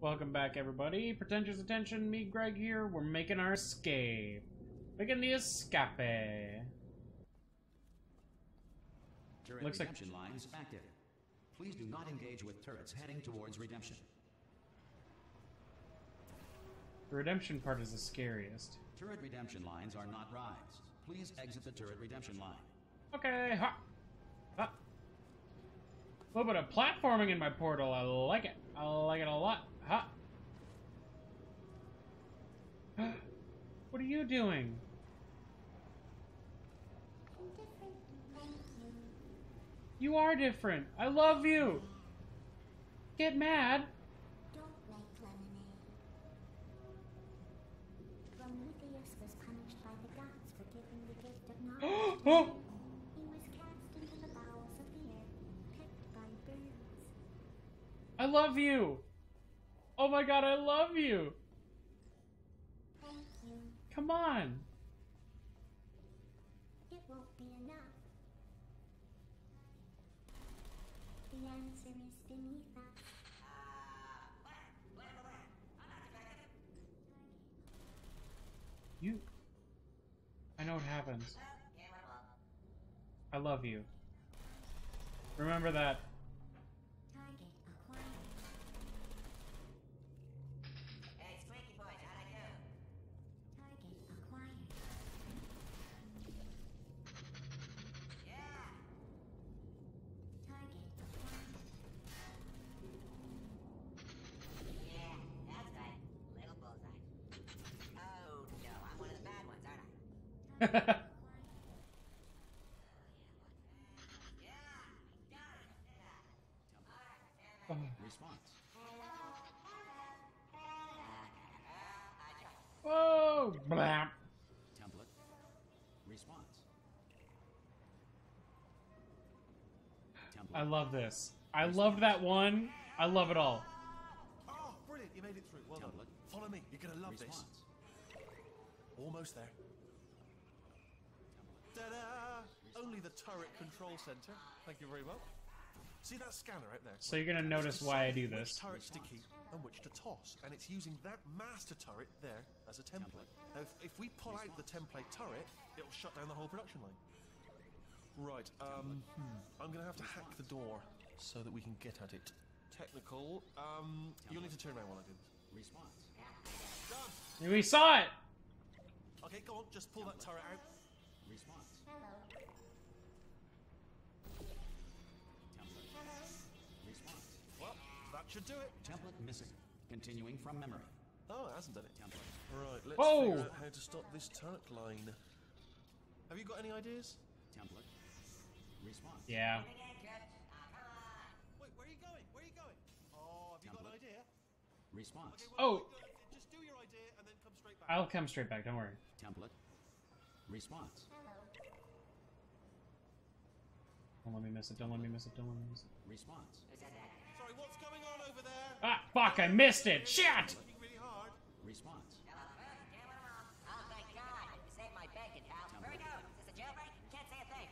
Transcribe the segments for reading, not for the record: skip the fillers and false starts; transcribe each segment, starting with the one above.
Welcome back, everybody. Pretentious attention, me, Greg here. We're making our escape. Making the escape. Turret Looks like redemption lines active. Please do not engage with turrets heading towards redemption. the redemption part is the scariest. Turret redemption lines are not rides. Please exit the turret redemption line. Okay, ha! Ha! A little bit of platforming in my portal. I like it. I like it a lot. Ha! What are you doing? You are different. I love you. Get mad. Don't like lemonade. Prometheus was punished by the gods for giving the gift of knowledge. Oh! He was cast into the bowels of the earth, picked by birds. I love you. Oh my god, I love you. Thank you. Come on. It won't be enough. The answer is beneath us. You... I know what happens. I love you. Remember that. Target acquired. Hey, Squeaky Boys, how'd I do? Target acquired. Yeah! Target acquired. Yeah, that's right. Little bullseye. Oh no, I'm one of the bad ones, aren't I? Response. Whoa! Blah. Template. Response. Template. I love this. I loved that one. I love it all. Oh, brilliant! You made it through. Well done. Template. Follow me. You're gonna love Response. this. Almost there. Ta-da! Only the turret control center. Thank you very much. See that scanner out there? So you're gonna notice It's why I do deciding this. Which turrets to keep and which to toss, and it's using that master turret there as a template. Now, if we pull out the template turret, it'll shut down the whole production line. Right. I'm gonna have to hack the door so that we can get at it. Technical. You'll need to turn around while I do this. Response. Done. We saw it! Okay, go on. Just pull that turret out. Response. Hello. Template. Hello. Response. Well, that should do it. Template missing. Continuing from memory. Oh, it hasn't done it. Template. Right, let's Whoa! figure out how to stop this turret line. Have you got any ideas? Template. Response. Yeah. Wait, where are you going? Where are you going? Oh, have you got an Template. idea? Response. Okay, Oh. just do your idea and then come straight back. I'll come straight back, don't worry. Template. Response. Hello. Don't let me miss it, don't let me miss it, don't let me miss it. Response. Sorry, what's going on over there? Ah, fuck, I missed it! Shit! Working really hard. Response. Oh, thank God! You saved my bacon, pal. Where we going? Is this a jailbreak? Can't say a thing.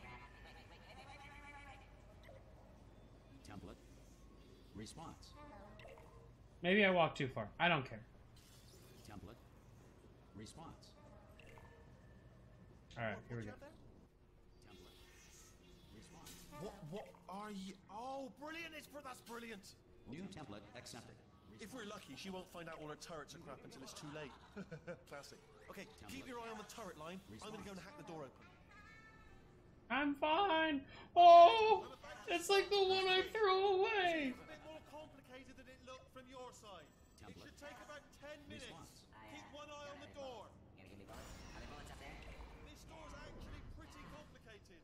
Wait. Template. Response. Hello. Maybe I walked too far. I don't care. Template. Response. Alright, here we What go. you have there? Template. Response. What are you? Oh, brilliant! That's brilliant. New template accepted. If we're lucky, she won't find out all her turrets are crap until it's too late. Classic. Okay, keep your eye on the turret line. I'm gonna go and hack the door open. I'm fine! Oh! It's like the one I threw away! It's a bit more complicated than it looked from your side. It Template. should take about 10 minutes. Response. Keep one eye on the door. You gonna give me bullets? Are there bullets up there? This door's actually pretty complicated.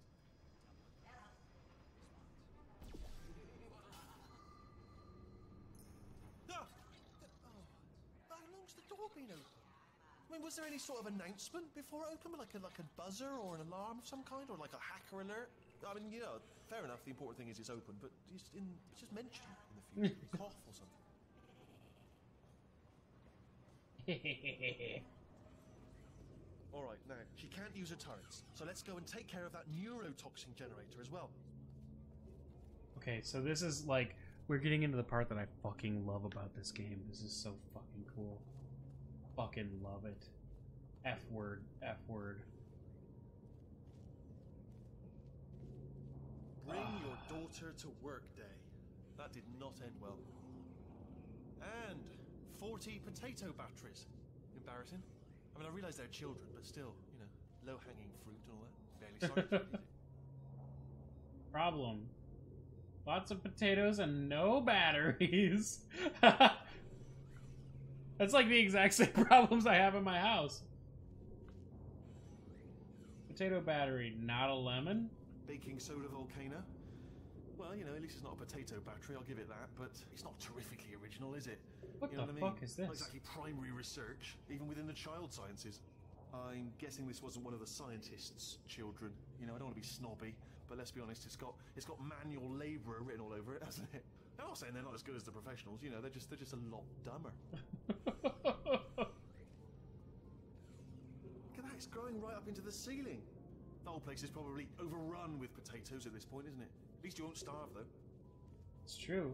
Ah! How long's the door been open? I mean, was there any sort of announcement before it opened, like a buzzer or an alarm of some kind, or like a hacker alert? I mean, you know, fair enough. The important thing is it's open, but just mention it in the future, cough or something. All right, now she can't use her turrets, so let's go and take care of that neurotoxin generator as well. Okay, so this is like We're getting into the part that I fucking love about this game. This is so fucking cool. Fucking love it. F word. F word. Bring your daughter to work day. That did not end well. And 40 potato batteries. Embarrassing. I mean, I realise they're children, but still, you know, low-hanging fruit and all that. Barely scientific. Problem. Lots of potatoes and no batteries. That's like the exact same problems I have in my house. Potato battery, not a lemon. Baking soda volcano. Well, you know, at least it's not a potato battery, I'll give it that, but it's not terrifically original, is it? What You know the what I mean? fuck is this? Not exactly primary research, even within the child sciences. I'm guessing this wasn't one of the scientists' children. You know, I don't want to be snobby, but let's be honest, it's got manual labourer written all over it, hasn't it? I'm not saying they're not as good as the professionals, you know, they're just a lot dumber. Look at that, it's growing right up into the ceiling. The whole place is probably overrun with potatoes at this point, isn't it? At least you won't starve, though. It's true.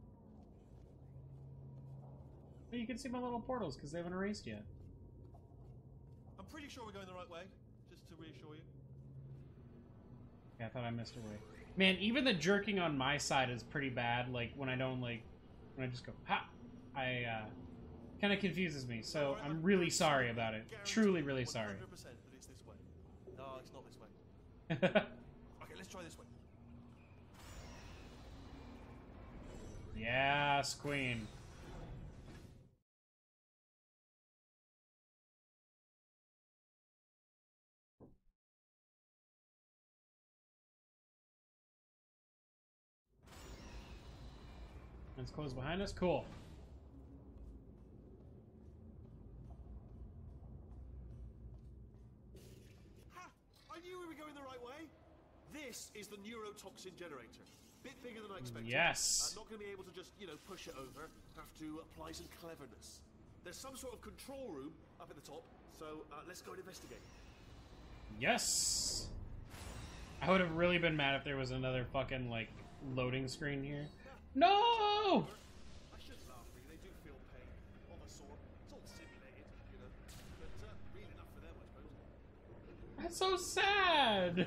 But you can see my little portals because they haven't erased yet. I'm pretty sure we're going the right way, just to reassure you. Yeah, I thought I missed a way. Man, even the jerking on my side is pretty bad. Like, when I don't, like... When I just go, ha! Kind of confuses me, so I'm really sorry about it. Truly, really sorry. 100% that it's this way. No, it's not this way. Okay, let's try this way. Yes, queen. It's closed behind us. Cool. Ha! I knew we were going the right way. This is the neurotoxin generator. Bit bigger than I expected. Yes. Not going to be able to just, you know, push it over. Have to apply some cleverness. There's some sort of control room up at the top, so let's go and investigate. Yes. I would have really been mad if there was another fucking, like, loading screen here. No! I shouldn't laugh, really. They do feel pain of a sort. It's all simulated, you know. But real enough for them, I suppose. That's so sad.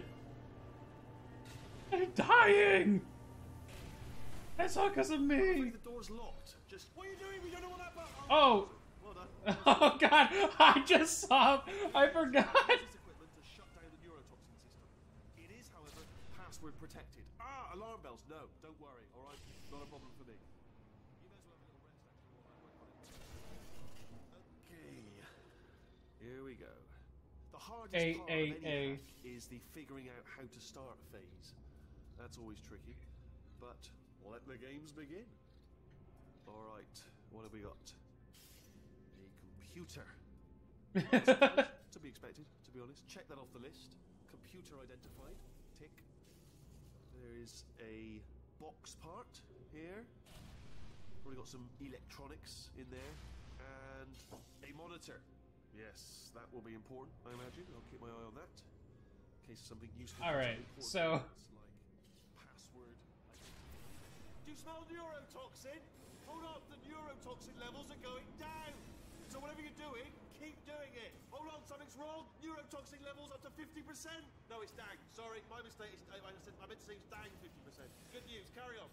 I'm dying. That's all because of me. The door's locked. Just what are you doing? We don't know what that button. Oh. Well done. Oh god, I just saw. I forgot. This equipment to shut down the neurotoxin system. It is, however, password protected. Ah, alarm bells. No, don't worry. All right, not a problem for me. You may as well have a little rest actually while I work on it. Okay, here we go. The hardest part of any hack is the figuring out how to start phase. That's always tricky, but let the games begin. All right, what have we got? A computer. To be expected, to be honest. Check that off the list. Computer identified. Tick. There is a box part here. Probably got some electronics in there. And a monitor. Yes, that will be important, I imagine. I'll keep my eye on that. In case something useful. Alright, so... Like password. Do you smell neurotoxin? Hold up, the neurotoxin levels are going down. So whatever you're doing, keep doing it. Hold on, something's wrong. Neurotoxin levels up to 50%. No, it's down. Sorry, my mistake. I meant to say it's down 50%. Good news. Carry on.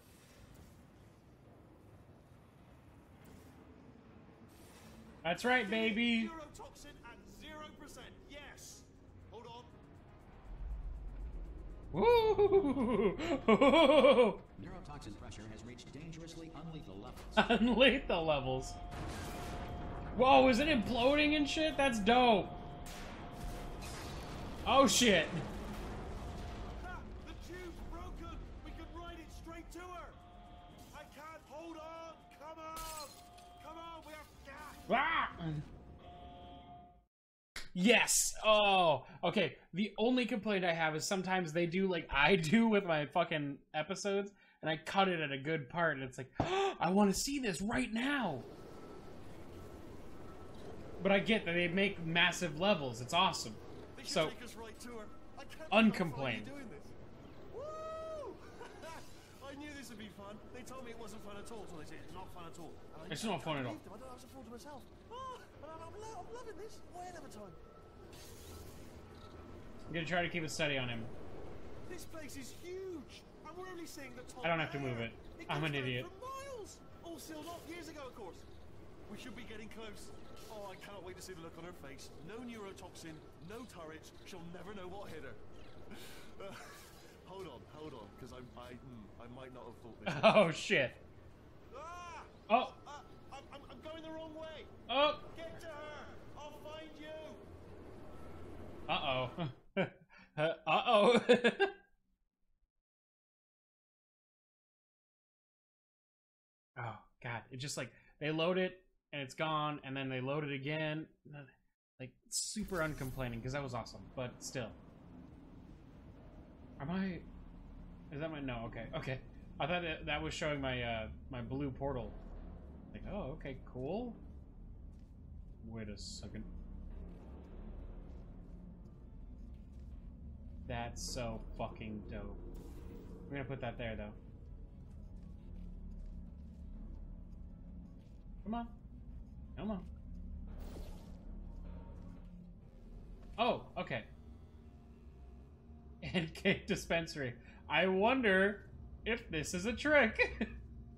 That's right, baby. Neurotoxin at 0%. Yes. Hold on. Woo! Neurotoxin pressure has reached dangerously unlethal levels. Unlethal levels. Whoa, is it imploding and shit? That's dope. Oh shit. Ah, the tube's broken. We can ride it straight to her. I can't. Hold on. Come on. Come on. We have gas. Ah! Yes. Oh, okay. The only complaint I have is sometimes they do like I do with my fucking episodes, and I cut it at a good part, and it's like, oh, I want to see this right now. But I get that they make massive levels. It's awesome. So, Take us right to her. I can't uncomplained. believe I'm finally doing this. Woo! I knew this would be fun. They told me it wasn't fun at all, so they said it's not fun at all. And It's not fun at all. I don't have to fool to myself. Oh, I'm loving this. Way ahead of time. I'm gonna try to keep it steady on him. This place is huge, and we're only seeing the top. I don't have to move it. I'm goes an down idiot. for miles. All sealed off years ago, of course. We should be getting close. Oh, I cannot wait to see the look on her face. No neurotoxin, no turrets. She'll never know what hit her. Hold on, because I might not have thought this. Oh shit. Ah! Oh. I'm going the wrong way. Oh. Get to her. I'll find you. Uh-oh. Uh-oh. Oh, God. It just like, they load it, and it's gone, and then they load it again. Like, super uncomplaining, because that was awesome, but still. Am I... Is that my... No, okay, okay. I thought that was showing my, my blue portal. Like, oh, okay, cool. Wait a second. That's so fucking dope. We're gonna put that there, though. Come on. Come on. Oh, okay. And cake dispensary. I wonder if this is a trick.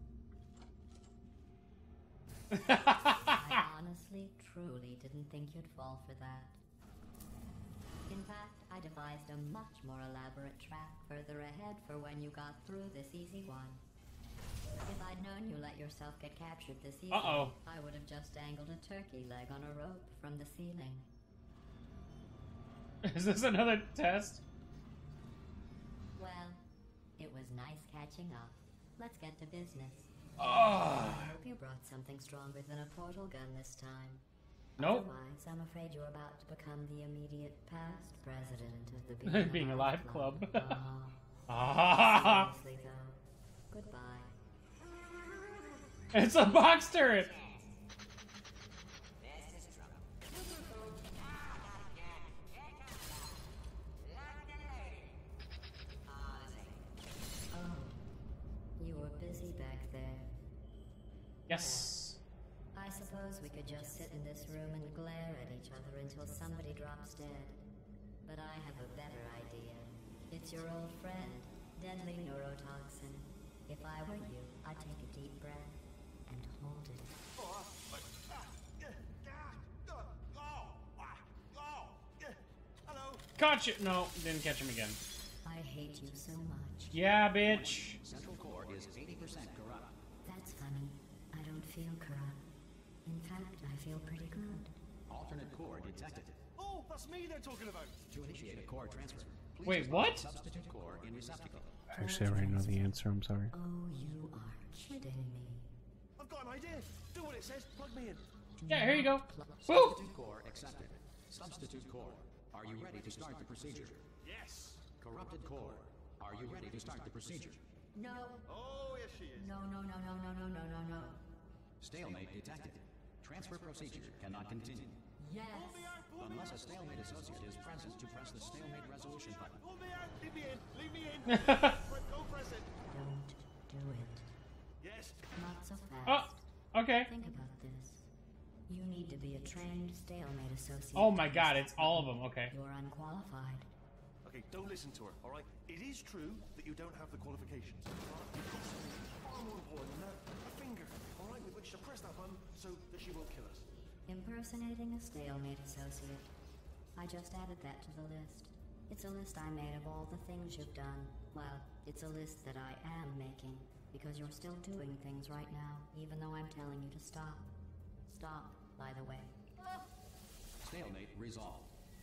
I honestly, truly didn't think you'd fall for that. In fact, I devised a much more elaborate trap further ahead for when you got through this easy one. If I'd known you let yourself get captured this easily, I would have just dangled a turkey leg on a rope from the ceiling. Is this another test? Well, it was nice catching up. Let's get to business. Oh. I hope you brought something stronger than a portal gun this time. Nope. Otherwise, I'm afraid you're about to become the immediate past president of the Being Alive Club. Seriously though, goodbye. It's a box turret! This is trouble. Oh, you were busy back there. Yes. I suppose we could just sit in this room and glare at each other until somebody drops dead. But I have a better idea. It's your old friend, deadly neurotoxin. If I were you, I'd take a deep breath and hold it. Hello. Caught you! No, didn't catch him again. I hate you so much. Yeah, bitch. Central core is 80% corrupt. That's funny. I don't feel corrupt. In fact, I feel pretty good. Alternate core detected. Oh, that's me they're talking about. To initiate a core transfer, please Wait, respond what? Substitute core in receptacle. Actually, I already know the answer. I'm sorry. Oh, you are kidding me. I've got an idea. Do what it says. Plug me in. Yeah, here you go. Woo! Substitute core accepted. Substitute core, are you ready to start the procedure? Yes. Corrupted core, are you ready to start the procedure? No. Oh, yes, she is. No, no, no, no, no, no, no, no, no. Stalemate detected. Transfer procedure cannot continue. Yes. Pull me Unless a out. stalemate associate is present to press the stalemate resolution button. Pull me out. Leave me in. Leave me in. Go press it. Don't do it. Yes. Not so fast. Oh, okay. Think about this. You need to be a trained stalemate associate. Oh my god, it's all of them. Okay. You're unqualified. Okay, don't listen to her, all right? It is true that you don't have the qualifications. You've got something far more important than that. A finger, all right, with which to press that button so that she won't kill us. Impersonating a stalemate associate. I just added that to the list. It's a list I made of all the things you've done. Well, it's a list that I am making, because you're still doing things right now, even though I'm telling you to stop. Stop, by the way. Stalemate resolved.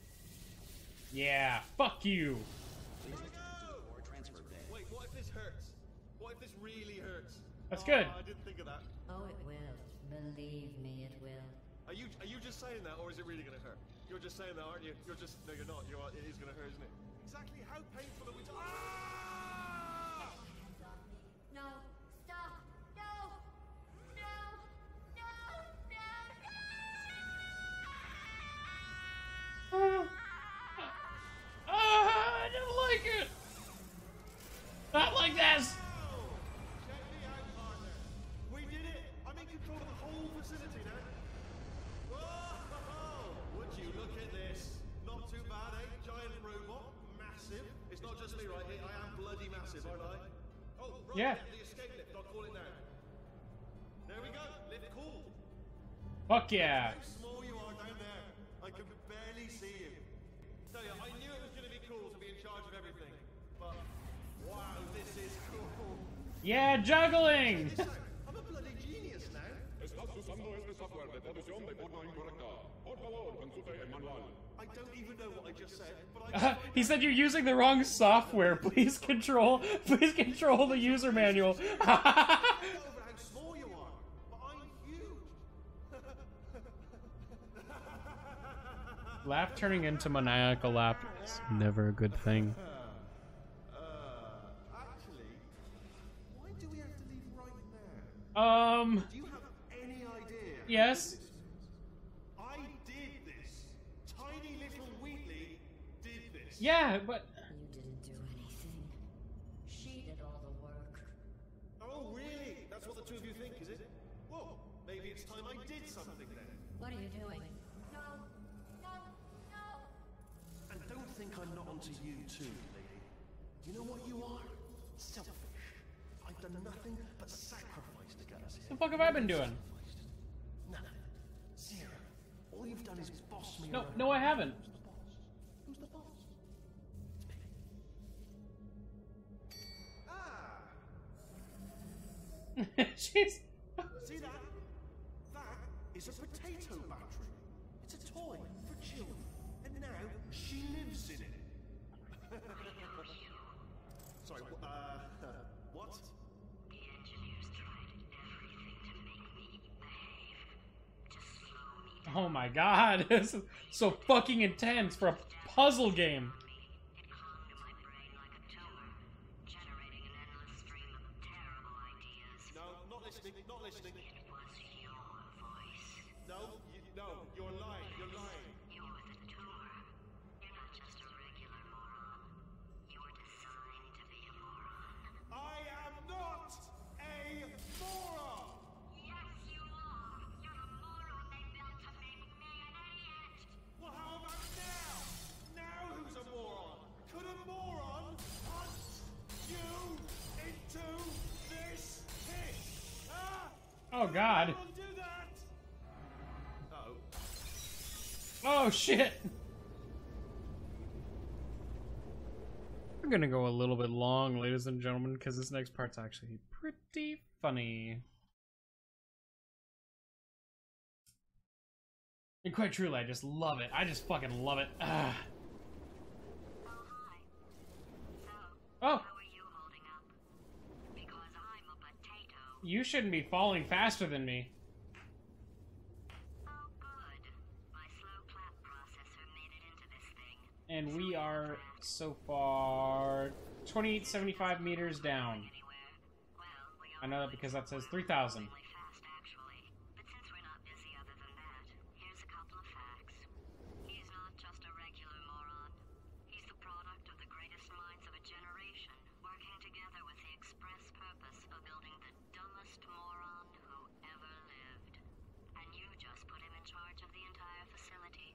Yeah, fuck you. Please return to the core transfer bay. Wait, what if this hurts? What if this really hurts? That's good. I didn't think of that. Oh, it will. Believe me, it will. Are you just saying that, or is it really gonna hurt? You're just saying that, aren't you? You're just no, you're not. It is gonna hurt, isn't it? Exactly how painful are we? Ah! No, stop! No! No! No! No! I don't like it. Not like this. Check me out, Yeah. The escape lift, I'll call it now. There we go. Lift cool. Fuck yeah. How small you are down there. I can barely see you. Tell you, I knew it was going to be cool to be in charge of everything. But, wow, this is cool. Yeah, juggling! Listen, I'm a bloody genius now. Estás usando este software de traducción de forma incorrecta. Por favor, consulte el manual. I don't even know what I just said, but I He said you're using the wrong software. Please control the user manual. don't know how small you are, but I'm huge. Laugh turning into maniacal laughter is never a good thing. Actually, why do we have to leave right now? Do you have any idea? Yes. I did this. Tiny little Wheatley did this. Yeah, but You didn't do anything. She did all the work. Oh, really? That's what the two of you think, is it? Well, maybe it's time I did something then. What are you doing? And don't think I'm not onto you too, lady. You know what you are? Selfish. I've done nothing but sacrifice to get us here. what the fuck have I been doing? Nah, zero. All you've done is boss me No, around. no, I haven't. Who's the boss? It's me. Ah! She's. See that? That is a potato battery. It's a toy for children. And now she lives in it. Sorry, what? The engineers tried everything to make me behave. To slow me down. Oh my god, this is so fucking intense for a puzzle game. It clung to my brain like a tumor, generating an endless stream of terrible ideas. No, not listening, not listening. It was your voice. No, you're lying, you're lying. You're the tumor. You're not just a regular moron. You were designed to be a moron. I am not a moron! Yes, you are. You're a moron they built to make me an idiot. Well, how about now? Now who's a moron? Could a moron hunt you into this pit? Ah! Oh god. Don't do that! Oh. Oh shit. We're gonna go a little bit long, ladies and gentlemen, because this next part's actually pretty funny. And quite truly, I just love it. I just fucking love it. Ah. Oh, hi. So, Oh, how are you holding up? Because I'm a potato. you shouldn't be falling faster than me. Oh, good. My slow clap processor made it into this thing. And we are so far 2875 meters down. Anywhere. Well, we I are know that because that says 3,000. really fast, actually. But since we're not busy other than that, here's a couple of facts. He's not just a regular moron. He's the product of the greatest minds of a generation, working together with the express purpose of building the dumbest moron who ever lived. And you just put him in charge of the entire facility.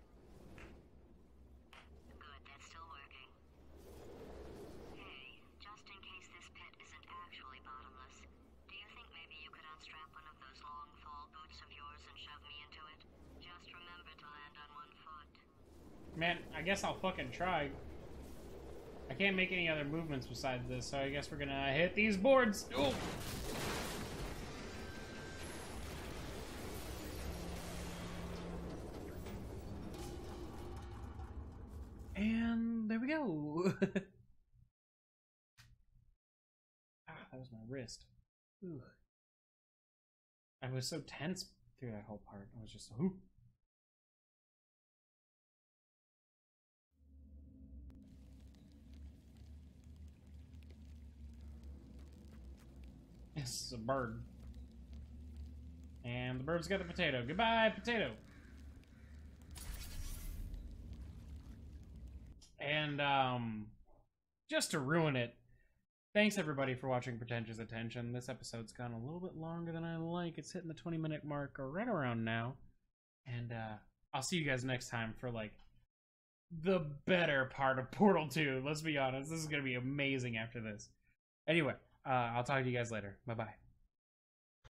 Good, that's still working. Hey, just in case this pit isn't actually bottomless, do you think maybe you could unstrap one of those long fall boots of yours and shove me into it? Just remember to land on one foot. Man, I guess I'll fucking try. I can't make any other movements besides this, so I guess we're gonna hit these boards. Oh. And there we go. Ah, that was my wrist. Ooh. I was so tense through that whole part. I was just, ooh. This is a bird. And the bird's got the potato. Goodbye, potato. And, just to ruin it, thanks everybody for watching Pretentious Attention. This episode's gone a little bit longer than I like. It's hitting the 20-minute mark or right around now. And, I'll see you guys next time for, like, the better part of Portal 2. Let's be honest. This is gonna be amazing after this. Anyway, I'll talk to you guys later. Bye bye.